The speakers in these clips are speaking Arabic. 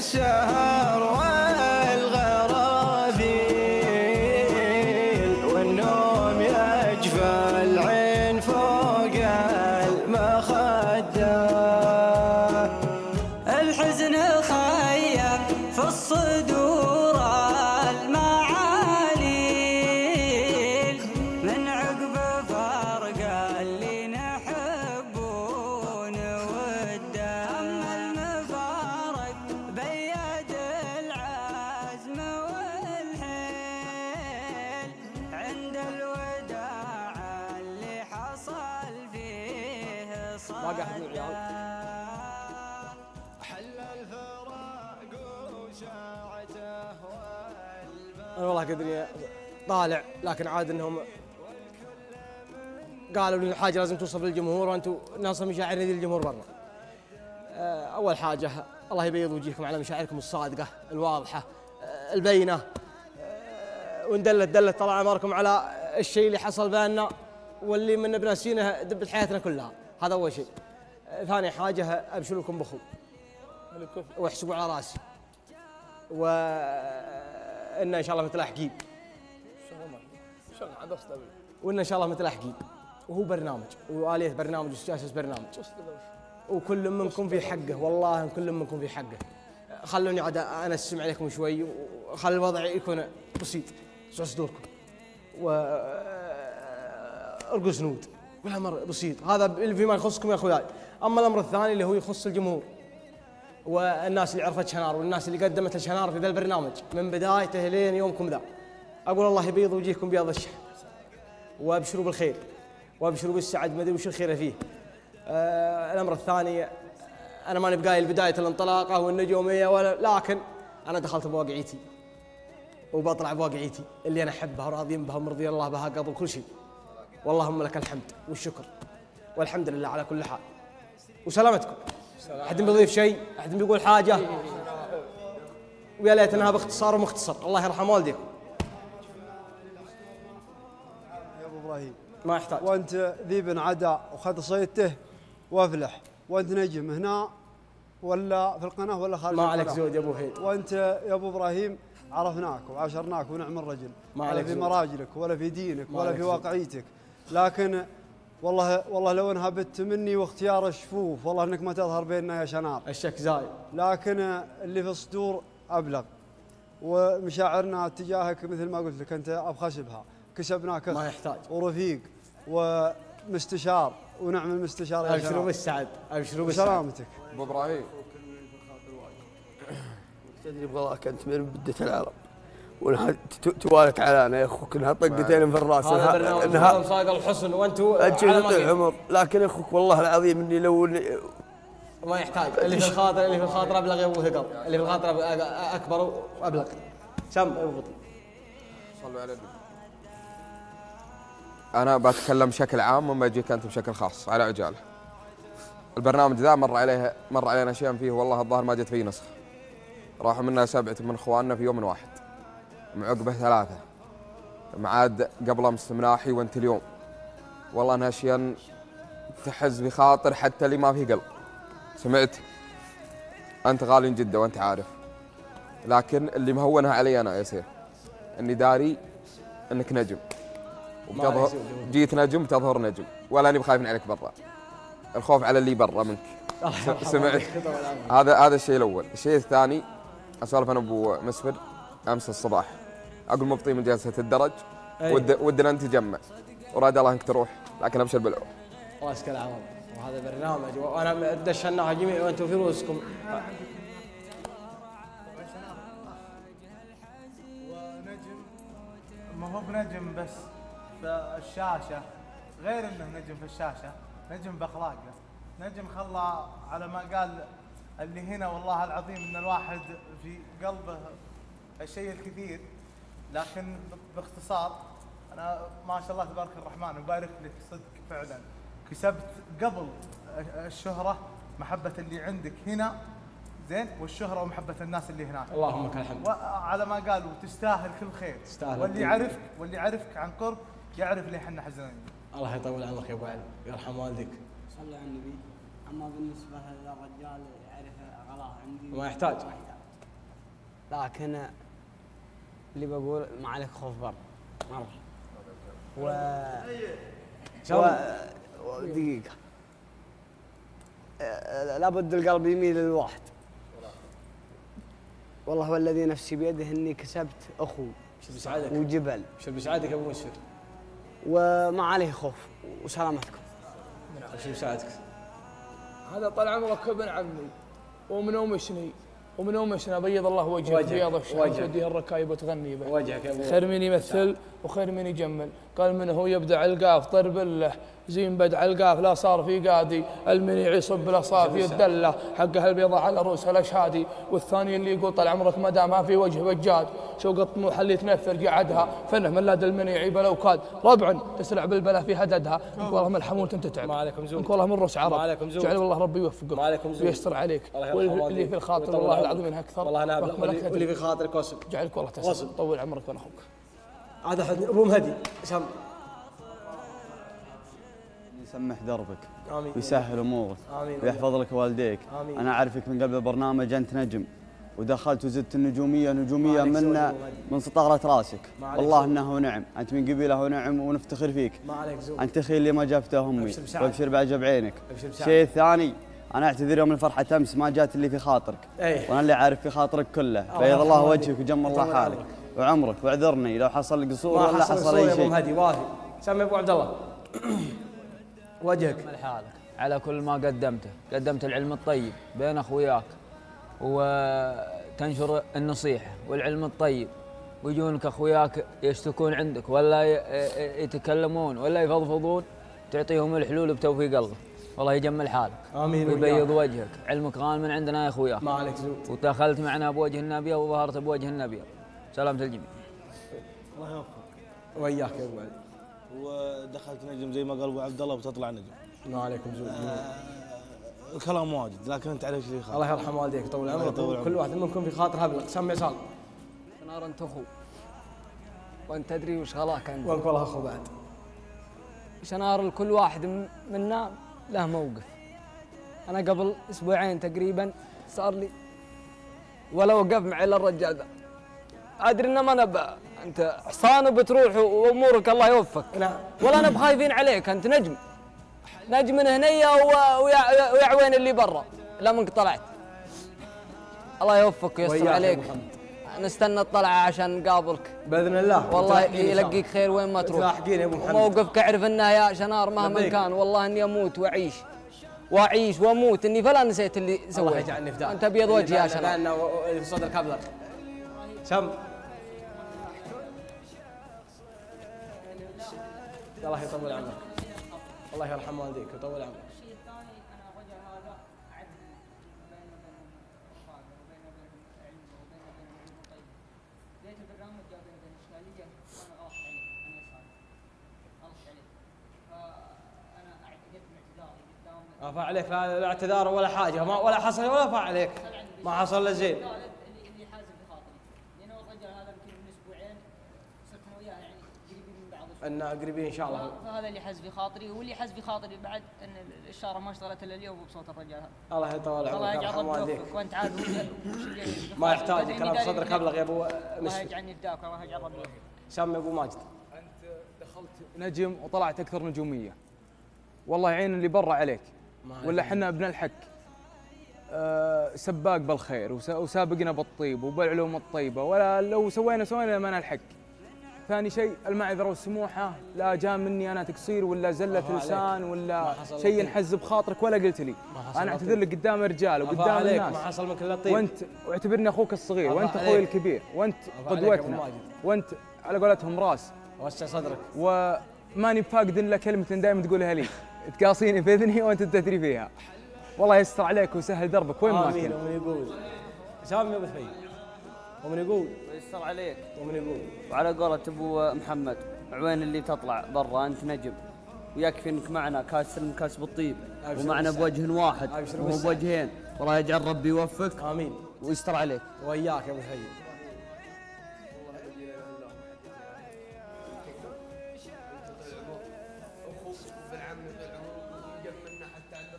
السهر والغرابيل والنوم يجفى العين فوق المخدة. الحزن خيم في الصدور المعاليل من عقب فرق اللي نحبون وده. أما المفارق بيد العزم والحيل عند الوداع اللي حصل فيه صدى. حل الفراق وساعته انا والله قدري طالع، لكن عاد انهم قالوا ان الحاجه لازم توصل للجمهور، وانتم ناصر مشاعر ذي الجمهور برا. اول حاجه الله يبيض وجهكم على مشاعركم الصادقه الواضحه البينه، وندلت طال عمركم على الشيء اللي حصل بيننا واللي من بناسينه دبت حياتنا كلها. هذا اول شيء. ثاني حاجه ابشر لكم بخو واحسبوا على راسي، وإن إن شاء الله متلاحقين، وإن إن شاء الله متلاحقين، وهو برنامج وآلية برنامج وسياسة برنامج، وكل منكم في حقه، والله كل منكم في حقه. خلوني عاد أنا أسمع عليكم شوي، وخلي الوضع يكون بسيط، سعوا صدوركم وارقوا سنود، والأمر بسيط. هذا اللي فيما يخصكم يا أخوياي. أما الأمر الثاني اللي هو يخص الجمهور والناس اللي عرفت شنار والناس اللي قدمت الشنار في ذا البرنامج من بدايته لين يومكم ذا، اقول الله يبيض وجهكم بياض الشحن، وابشروا بالخير وابشروا بالسعد، ما ادري وش الخير فيه. الامر الثاني، انا ماني بقايل بدايه الانطلاقه والنجوميه لكن انا دخلت بواقعيتي وبطلع بواقعيتي اللي انا احبها وراضين بها ومرضي الله بها قبل كل شيء. واللهم لك الحمد والشكر والحمد لله على كل حال. وسلامتكم. أحد بيضيف شيء؟ أحد بيقول حاجة؟ ويا ليت انها باختصار ومختصر. الله يرحم والديكم. يا ابو ابراهيم ما يحتاج. وانت ذيب عدا وخذ صيدته وافلح، وانت نجم هنا ولا في القناه ولا خارج ما القناة. عليك زود يا ابو هيد. وانت يا ابو ابراهيم عرفناك وعاشرناك ونعم الرجل، ما ولا عليك في زود. مراجلك ولا في دينك ولا في زود. واقعيتك، لكن والله لو انها بت مني واختيار الشفوف، والله انك ما تظهر بيننا يا شنار. الشك زايد. لكن اللي في الصدور ابلغ، ومشاعرنا تجاهك مثل ما قلت لك انت ابخسبها، كسبناك ما يحتاج. ورفيق ومستشار ونعم المستشار يا ابشروا بالسعد، ابشروا بالسعد. سلامتك ابو ابراهيم. تدري بغلاك انت من بدة العرب وانها توالت علينا يا اخوك، انها طقتين في الراس، هذا برنامج صايق الحسن وانتم على ما العمر، لكن يا اخوك والله العظيم اني لو ما يحتاج. اللي في الخاطر ابلغ يا ابو هقل، اللي في الخاطر اكبر وابلغ. سم ابغط. صلوا على النبي. انا بتكلم بشكل عام وما اجيك انت بشكل خاص على عجاله. البرنامج ذا مر علينا اشياء فيه، والله الظاهر ما جت فيه نسخه. راحوا منا 7 من اخواننا في يوم واحد، معقبه 3 معاد قبل امس مناحي وانت اليوم. والله انها اشياء تحز بخاطر حتى اللي ما في قلب. سمعت؟ انت غالي جدا وانت عارف، لكن اللي مهونها علي انا يا سيف اني داري انك نجم وبتظهر، جيت نجم بتظهر نجم، ولا اني بخايفين عليك برا. الخوف على اللي برا منك. سمعت؟ هذا الشيء الاول. الشيء الثاني، اسولف انا ابو مسفر امس الصباح، اقول مبطي من جلسه الدرج ودنا انت تجمع، وراد الله انك تروح، لكن ابشر بالعوف. الله يسكن العوض. وهذا برنامج وانا دشناها جميع وانتم في رؤوسكم. ونجم ما هو بنجم بس في الشاشه، غير انه نجم في الشاشه، نجم باخلاقه، نجم خلى على ما قال اللي هنا والله العظيم ان الواحد في قلبه الشيء الكثير، لكن باختصار انا ما شاء الله تبارك الرحمن وبارك لك صدق فعلا كسبت قبل الشهره محبه اللي عندك هنا زين، والشهره ومحبه الناس اللي هناك. اللهم لك الحمد. وعلى ما قالوا تستاهل كل خير، واللي يعرفك عن قرب يعرف ليه احنا حزنين. الله يطول عمرك يا ابو علي، يرحم والديك. صلى على النبي. اما بالنسبه للرجال يعرف غلاه عندي ما يحتاج. لكن اللي بقول ما عليك خوف بر مرة. دقيقة، لابد القلب يميل للواحد. والله والذي نفسي بيده اني كسبت اخو وجبل. ابشر بسعادك يا ابو مسفر. وما عليه خوف وسلامتكم. ابشر بسعادك. هذا طال عمرك ابن عمي ومن أمشني ومن أمشنا بيض الله وجهك بياض الشمس وديه الركايب وتغني به. وجهك يا ابو. خير من يمثل وخير من يجمل. قال من هو يبدع القاف طرب له زين بدع القاف لا صار في قادي. المني يصب الاصاف يدله حقه البيضة على رؤوس الاشهادي. والثاني اللي يقول طال عمرك ما دام ما في وجه بجاد شوق الطموح اللي تنفر قعدها فنه من لاد المنيعي بلو كاد ربع تسرع بالبلا في هددها. والله من الحمول انت تتعب. ما عليكم زود. والله من رؤوس عرب. ما عليكم زود. جعل والله ربي يوفقك. ما عليكم زود. ويستر عليك. واللي في الخاطر والله العظيم انها اكثر. والله انا واللي في خاطرك وصل. جعلك والله تسلم. طول عمرك وانا اخوك. هذا ابو مهدي سم. يسمح دربك آمين. ويسهل امورك آمين. ويحفظ لك والديك. آمين. انا اعرفك من قبل البرنامج انت نجم ودخلت وزدت النجوميه من سطاره راسك. والله انه نعم، انت من قبيله ونعم ونفتخر فيك. ما عليك زود. انت اخي اللي ما جابته امي وابشر بعجب عينك. الشيء الثاني انا اعتذر يوم الفرحه امس ما جات اللي في خاطرك. وانا اللي عارف في خاطرك كله. بيض الله وجهك وجم الله حالك وعمرك واعذرني لو حصل قصور ولا حصل اي شيء. ابو مهدي وافي. سمي ابو عبد الله. وجهك حالك على كل ما قدمت العلم الطيب بين اخوياك وتنشر النصيحه والعلم الطيب ويجونك اخوياك يشتكون عندك ولا يتكلمون ولا يفضفضون تعطيهم الحلول بتوفيق الله. والله يجمل حالك. امين. ويبيض وجهك. علمك غان من عندنا يا اخويا. ما عليك زود. ودخلت معنا بوجه النبي وظهرت بوجه النبي. سلامة الجميع. الله يوفقك. وياك يا ابو علي. ودخلت نجم زي ما قال ابو عبد الله وتطلع نجم. ما عليكم زود. الكلام واجد لكن انت عليك شيء خاطر. الله يرحم والديك ويطول عمرك. كل واحد منكم في خاطر هبلق. سمي صال. شنار انت اخو وانت تدري وش غلاك انت. وانك والله اخو بعد. شنار كل واحد منا له موقف. انا قبل اسبوعين تقريبا صار لي ولا وقف معي الا الرجال ذا. ادري انه ما نبى انت حصان وبتروح وامورك الله يوفقك. ولا انا بخايفين عليك انت نجم من هنيه ويا عوين اللي برا لا منك طلعت. الله يوفقك ويستر عليك. نستنى الطلعه عشان نقابلك باذن الله. والله يلقيك خير وين ما تروح. لاحقين يا ابو محمد. موقفك اعرف انه يا شنار مهما كان والله اني اموت واعيش واموت اني فلا نسيت اللي سويته. الله يجعلني فداك. انت ابيض وجهي يا شنار. لانه في صدرك ابلغ. سم. الله يطول عمرك. الله يرحم والديك ويطول عمرك. عفا عليك لا اعتذار ولا حاجه ولا حصل ولا فا عليك ما حصل له زين. اللي حازم في خاطري لانه الرجل هذا يمكن من اسبوعين صرت انا وياه يعني قريبين من بعض. ان قريبين ان شاء الله. فهذا اللي حاز في خاطري واللي حاز في خاطري بعد ان الاشاره ما اشتغلت الا اليوم بصوت الرجال هذا. الله يطول عمرك. الله يجعل ربي يوفقك وانت عاد ما يحتاج كلام صدرك ابلغ يا ابو مسلم. الله يجعلني فداك والله يجعل ربي يوفقك. سمي ابو ماجد. انت دخلت نجم وطلعت اكثر نجوميه. والله يعين اللي برا عليك. ولا حنا ابن الحك سباق بالخير وسابقنا بالطيب وبالعلوم الطيبه ولا لو سوينا ما نلحق. ثاني شيء المعذره والسموحه لا جاء مني انا تقصير ولا زله لسان ولا شيء نحز بخاطرك ولا قلت لي. انا اعتذر لك قدام الرجال وقدام الناس. ما حصل منك الا الطيب. وانت واعتبرني اخوك الصغير وانت اخوي الكبير وانت قدوتنا وانت على قولتهم راس. وسع صدرك. وماني بفاقد الا كلمه دائما تقولها لي تقاصيني باذني وانت تدري فيها. والله يستر عليك ويسهل دربك وين ما كنت. ومن يقول سامي ابو ثفي ومن يقول يستر عليك ومن يقول. وعلى قولة ابو محمد عوين اللي تطلع برا انت نجم ويكفي انك معنا كاس بالطيب ومعنا بوجه واحد وهو بوجهين. والله يجعل ربي يوفقك. امين. ويستر عليك. وياك يا ابو ثفي.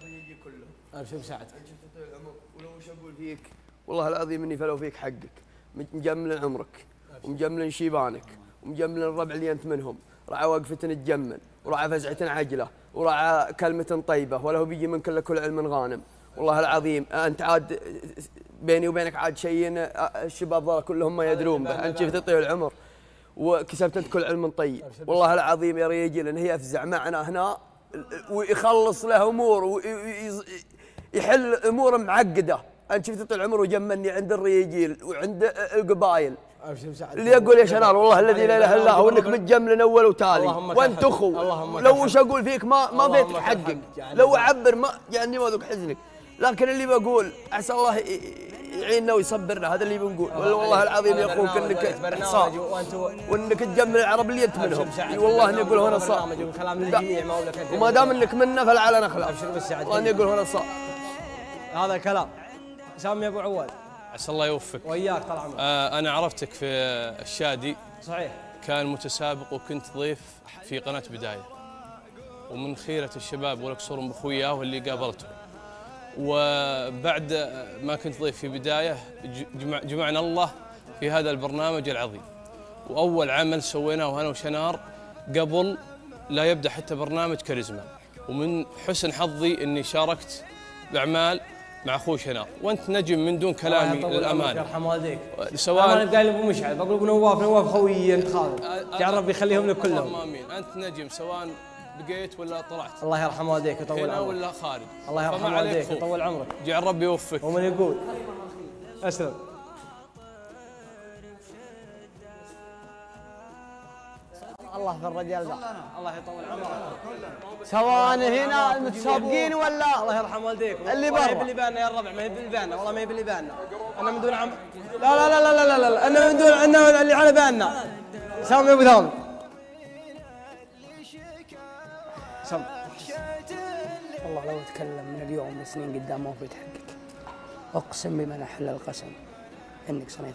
ابشر بساعتك. انت طول العمر ولو وش اقول فيك والله العظيم اني فلو فيك حقك مجمل عمرك ومجمل شيبانك ومجمل الربع اللي انت منهم، راعى وقفة تجمل وراعى فزعة عجلة وراعى كلمة طيبة، ولا هو بيجي منك الا كل علم غانم. والله العظيم انت عاد بيني وبينك عاد شيء الشباب ذولا كلهم ما يدرون به، انت شفت طيب العمر وكسبت انت كل علم طيب. والله العظيم يا رجال ان هي افزع معنا هنا ويخلص له امور ويحل امور معقده. انت شفت طول العمر وجمني عند الرجال وعند القبائل اللي يقول يا شنار والله الذي لا اله الا هو انك متجمل اول وتالي وانت اخو. لو وش اقول فيك ما بيت حقك، لو اعبر ما يعني ما ذوق حزنك، لكن اللي بقول عسى الله يعيننا ويصبرنا، هذا اللي بنقول. والله العظيم يا اخوك انك حصان وانك تجمل العرب اللي انت منهم. والله اني اقول هنا صار وما دام انك منا فلعل نخلع. والله يقول هنا صار هذا كلام. سامي ابو عواد عسى الله يوفقك. وياك طال عمرك. انا عرفتك في الشادي. صحيح. كان متسابق وكنت ضيف في قناه بدايه، ومن خيره الشباب ولك صور بأخوياه واللي قابلته. وبعد ما كنت ضيف في بدايه جمعنا الله في هذا البرنامج العظيم، واول عمل سويناه انا وشنار قبل لا يبدا حتى برنامج كاريزما. ومن حسن حظي اني شاركت باعمال مع اخوي شنار، وانت نجم من دون كلامي للامانه. يرحم والديك. سواء انا قايل ابو مشعل بقول ابو نواف خويي انت خالد، جعل ربي يخليهم لك كلهم. اللهم امين. انت نجم سواء بقيت ولا طلعت. الله يرحم والديك ويطول عمرك. هنا ولا خارج. الله يرحم والديك ويطول عمرك. جعل ربي يوفقك. ومن يقول اسلم. الله في الرجال ذا، الله يطول عمرك. سواء هنا المتسابقين ولا الله يرحم والديك اللي برا. ما هي باللي بالنا يا الربع، ما هي باللي بالنا، والله ما هي باللي بالنا. انا من دون لا لا لا لا لا لا، انا من دون انا اللي على بالنا. سامي ابو ثامر. سم. والله لو اتكلم من اليوم لسنين قدام ما في تحقق. اقسم بمن احل القسم انك صنيت